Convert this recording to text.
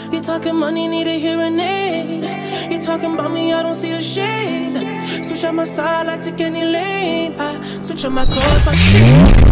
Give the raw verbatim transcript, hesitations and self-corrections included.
You talking money, need a hearing aid. You talking about me, I don't see the shade. Switch on my side, I take any lane. I switch on my clothes, my shit.